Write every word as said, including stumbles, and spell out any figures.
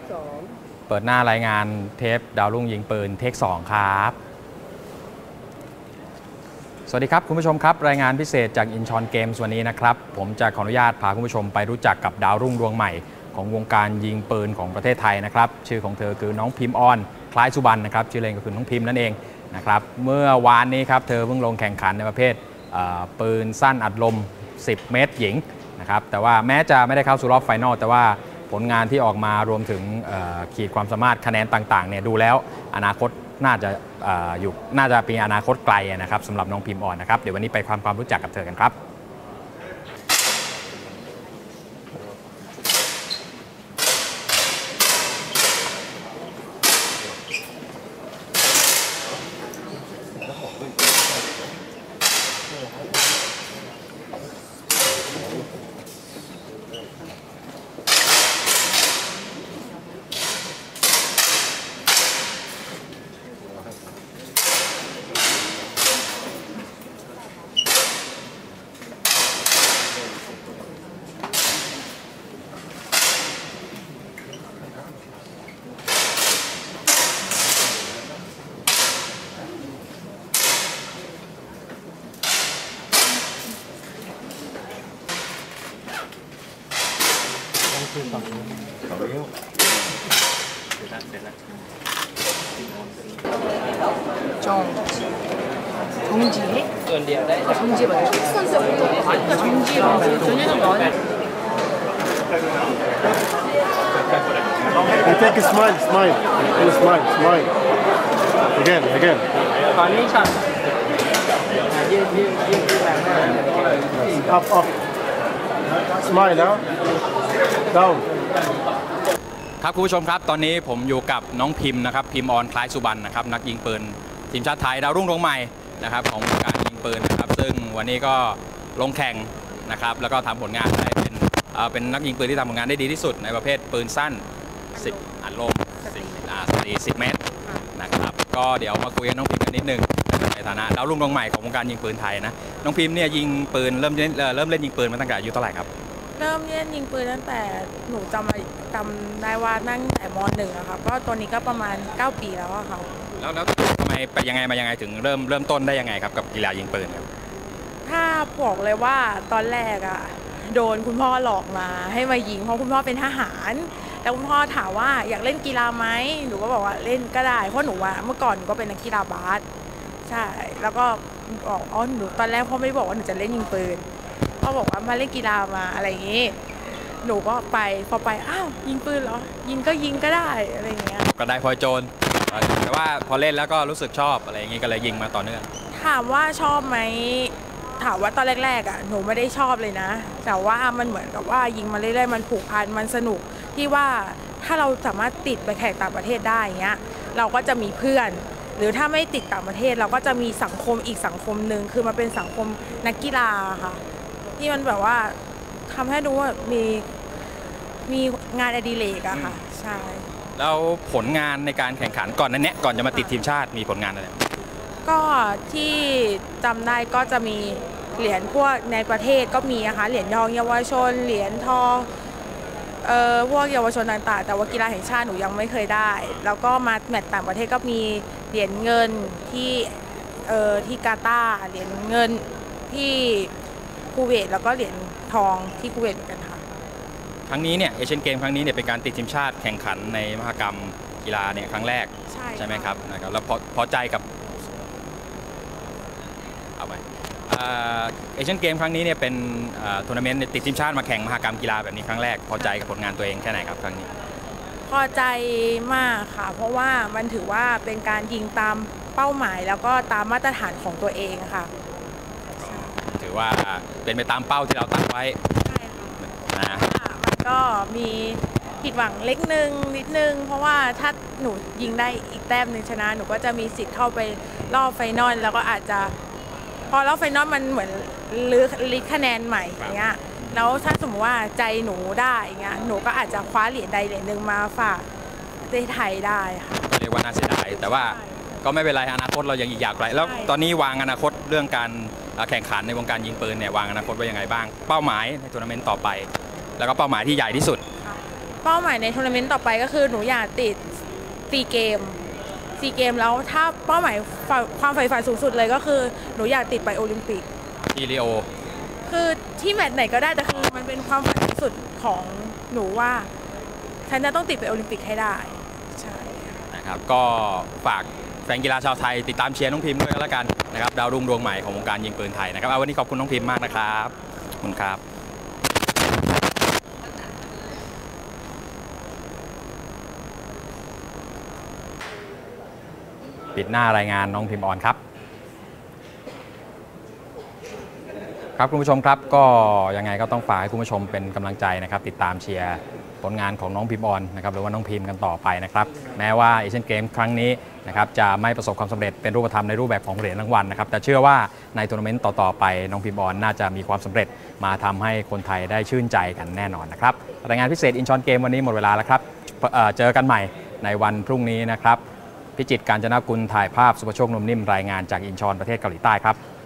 สองเปิดหน้ารายงานเทปดาวรุ่งยิงปืนเทคสองครับสวัสดีครับคุณผู้ชมครับรายงานพิเศษจากอินชอนเกมส์วันนี้นะครับผมจะขออนุญาตพาคุณผู้ชมไปรู้จักกับดาวรุ่งดวงใหม่ของวงการยิงปืนของประเทศไทยนะครับชื่อของเธอคือน้องพิมพ์ออนคล้ายสุบรรณนะครับชื่อเล่นก็คือน้องพิมพ์นั่นเองนะครับเมื่อวานนี้ครับเธอเพิ่งลงแข่งขันในประเภทปืนสั้นอัดลมสิบเมตรหญิงนะครับแต่ว่าแม้จะไม่ได้เข้าสู่รอบไฟนอลแต่ว่าผลงานที่ออกมารวมถึงขีดความสามารถคะแนนต่างๆเนี่ยดูแล้วอนาคตน่าจะอยู่น่าจะเป็นอนาคตไกลนะครับสำหรับน้องพิมพ์อ่อนนะครับเดี๋ยววันนี้ไปความความรู้จักกับเธอกันครับ 정 정지혜? 아, 정지혜 맞아요. 선수부터 아까 정지혜라고 전에는 뭐하냐? And take a smile, smile, and smile, smile. Again, again. ตอนนี้ช็อตยืนยืนยืนยืนแบบนั้น Up, up. Smile now. Down. ครับคุณผู้ชมครับตอนนี้ผมอยู่กับน้องพิมพ์นะครับพิมพ์ออนคล้ายสุบรรณนะครับนักยิงปืนทีมชาติไทยดาวรุ่งดวงใหม่นะครับของการยิงปืนนะครับซึ่งวันนี้ก็ลงแข่งนะครับแล้วก็ทำผลงานได้เป็นเป็นนักยิงปืนที่ทำผลงานได้ดีที่สุดในประเภทปืนสั้นสิบอัดลมสิบเมตรนะครับก็เดี๋ยวมาคุยกับน้องพิมพ์กันนิดนึงในฐานะดาวรุ่งดวงใหม่ของวงการยิงปืนไทยนะน้องพิมพ์เนี่ยยิงปืนเริ่มเล่นเริ่มเล่นยิงปืนมาตั้งแต่อายุเท่าไหร่ครับเริ่มเล่นยิงปืนตั้งแต่หนูจำจำได้ว่านั่งแต่ม.หนึ่งอะค่ะก็ตัวนี้ก็ประมาณเก้าปีแล้วอะค่ะแล้วแล้วทำไมไปยังไงมายังไงถึงเริ่มเริ่มต้นได้ยังไงครับกับกีฬายิงปืนครับถ้าบอกเลยว่าตอนแรกอะโดนคุณพ่อหลอกมาให้มายิงเพราะคุณพ่อเป็นทหารแล้วคุณพ่อถามว่าอยากเล่นกีฬาไหมหนูก็บอกว่าเล่นก็ได้เพราะหนูอะเมื่อก่อนหนูก็เป็นนักกีฬาบาสใช่แล้วก็บอกอ๋อหนูตอนแรกพ่อไม่ได้บอกว่าหนูจะเล่นยิงปืนพ่อบอกว่ามาเล่นกีฬามาอะไรอย่างงี้หนูก็ไปพอไปอ้าวยิงปืนเหรอยิงก็ยิงก็ได้อะไรอย่างเงี้ยก็ได้พลอยโจรแต่ว่าพอเล่นแล้วก็รู้สึกชอบอะไรอย่างงี้ก็เลยยิงมาต่อเนื่องถามว่าชอบไหมถามว่าตอนแรกๆอ่ะหนูไม่ได้ชอบเลยนะแต่ว่ามันเหมือนกับว่ายิงมาเรื่อยๆมันผูกพันมันสนุกที่ว่าถ้าเราสามารถติดไปแข่งต่างประเทศได้เงี้ยเราก็จะมีเพื่อนหรือถ้าไม่ติดต่างประเทศเราก็จะมีสังคมอีกสังคมหนึ่งคือมันเป็นสังคมนักกีฬาค่ะที่มันแบบว่าทำให้รู้ว่ามีมีงานอดิเรกอะค่ะใช่แล้วผลงานในการแข่งขันก่อนนั้นเนี้ยก่อนจะมาติดทีมชาติมีผลงานอะไรก็ที่จำได้ก็จะมีเหรียญพวกในประเทศก็มีนะคะเหรียญทองเยาวชนเหรียญทองเอ่อพวกเยาวชนต่างๆแต่ว่ากีฬาแห่งชาติหนูยังไม่เคยได้แล้วก็มาแมตช์ต่างประเทศก็มีเหรียญเงินที่เอ่อที่กาตาร์เหรียญเงินที่คูเวตแล้วก็เหรียญทองที่คูเวตเหมือนกันค่ะครั้งนี้เนี่ยเอเชียนเกมครั้งนี้เนี่ยเป็นการติดทีมชาติแข่งขันในมหกรรมกีฬาเนี่ยครั้งแรกใช่ใช่ไหมครับนะครับแล้วพอพอใจกับเอาไปเอเชียนเกมครั้งนี้เนี่ยเป็นทัวร์นาเมนต์ติดทีมชาติมาแข่งมหกรรมกีฬาแบบนี้ครั้งแรกพอใจกับผลงานตัวเองแค่ไหนครับครั้งนี้พอใจมากค่ะเพราะว่ามันถือว่าเป็นการยิงตามเป้าหมายแล้วก็ตามมาตรฐานของตัวเองค่ะถือว่าเป็นไปตามเป้าที่เราตั้งไว้ใช่ค่ะมันก็มีผิดหวังเล็กนึงนิดนึงเพราะว่าถ้าหนูยิงได้อีกแต้มหนึ่งชนะหนูก็จะมีสิทธิ์เข้าไปรอบไฟนอลแล้วก็อาจจะพอรอบไฟนอลมันเหมือนลื้อลิคะแนนใหม่อย่างเงี้ยแล้วถ้าสมมติว่าใจหนูได้อย่างเงี้ยหนูก็อาจจะคว้าเหรียญใดเหรียญหนึ่งมาฝากประเทศไทยได้ค่ะเรียกว่าน่าเสียดายแต่ว่าก็ไม่เป็นไรอนาคตเรายังอีกยาวไกลแล้วตอนนี้วางอนาคตเรื่องการแข่งขันในวงการยิงปืนเนี่ยวางอนาคตไว้ยังไงบ้างเป้าหมายในทัวร์นาเมนต์ต่อไปแล้วก็เป้าหมายที่ใหญ่ที่สุดเป้าหมายในทัวร์นาเมนต์ต่อไปก็คือหนูอยากติดซีเกมซีเกมแล้วถ้าเป้าหมายความใฝ่ฝันสูงสุดเลยก็คือหนูอยากติดไปโอลิมปิกที่ริโอคือที่แมตช์ไหนก็ได้แต่คือมันเป็นความฝันสุดของหนูว่าฉันจะต้องติดไปโอลิมปิกให้ได้ใช่นะครับก็ฝากแฟนกีฬาชาวไทยติดตามเชียร์น้องพิมพ์ด้วยกันแล้วกันนะครับดาวรุ่งดวงใหม่ของวงการยิงปืนไทยนะครับวันนี้ขอบคุณน้องพิมพ์มากนะครับขอบคุณครับปิดหน้ารายงานน้องพิมพ์ออนครับครับคุณผู้ชมครับก็ยังไงก็ต้องฝากให้คุณผู้ชมเป็นกำลังใจนะครับติดตามเชียร์ผลงานของน้องพิมพ์ออนนะครับหรือว่าน้องพิมพ์กันต่อไปนะครับแม้ว่าเอเชียนเกมครั้งนี้นะครับจะไม่ประสบความสำเร็จเป็นรูปธรรมในรูปแบบของเหรียญรางวัลนะครับแต่เชื่อว่าในทัวร์นาเมนต์ต่อๆไปน้องพิมพ์ออนน่าจะมีความสำเร็จมาทำให้คนไทยได้ชื่นใจกันแน่นอนนะครับรายงานพิเศษอินชอนเกมวันนี้หมดเวลาแล้วครับเจอกันใหม่ในวันพรุ่งนี้นะครับพิจิตร กาญจนกุลถ่ายภาพสุภโชคนมนิ่มรายงานจากอินชอนประเทศเกาหลีใต้ครับ